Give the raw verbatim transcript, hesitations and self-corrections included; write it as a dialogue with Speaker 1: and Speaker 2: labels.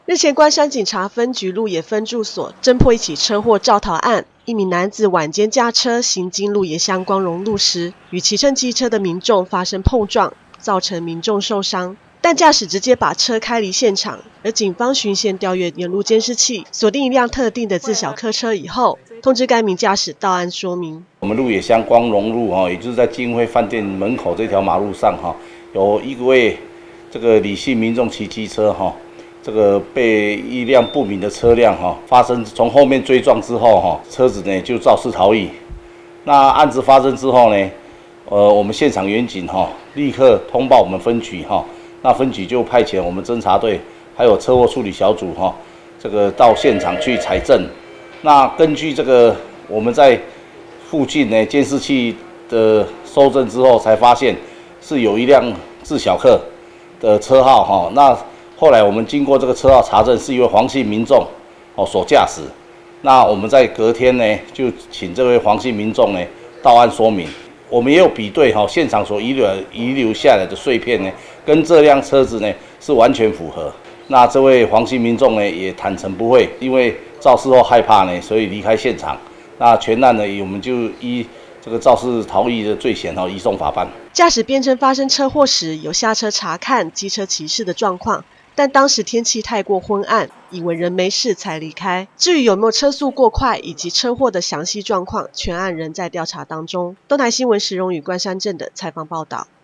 Speaker 1: 日前，关山警察分局鹿野分驻所侦破一起车祸肇逃案，一名男子晚间驾车行经鹿野乡光荣路时，与骑乘机车的民众发生碰撞，造成民众受伤。但驾驶直接把车开离现场，而警方循线调阅沿路监视器，锁定一辆特定的自小客车以后，通知该名驾驶到案说明。
Speaker 2: 我们鹿野乡光荣路哈，也就是在金辉饭店门口这条马路上哈，有一位这个李姓民众骑机车哈。这个被一辆不明的车辆哈发生从后面追撞之后哈，车子呢就肇事逃逸。那案子发生之后呢，呃，我们现场员警哈立刻通报我们分局哈，那分局就派遣我们侦查队还有车祸处理小组哈，这个到现场去采证。那根据这个我们在附近呢监视器的搜证之后，才发现是有一辆自小客的车号哈，那。后来我们经过这个车号查证，是一位黄姓民众哦所驾驶。那我们在隔天呢，就请这位黄姓民众呢到案说明。我们也有比对哈，现场所遗留遗留下来的碎片呢，跟这辆车子呢是完全符合。那这位黄姓民众呢也坦诚不讳，因为肇事后害怕呢，所以离开现场。那全案呢，我们就依这个肇事逃逸的罪嫌哈移送法办。
Speaker 1: 驾驶辩称发生车祸时有下车查看机车骑士的状况。但当时天气太过昏暗，以为人没事才离开。至于有没有车速过快以及车祸的详细状况，全案仍在调查当中。东台新闻石荣与关山镇的采访报道。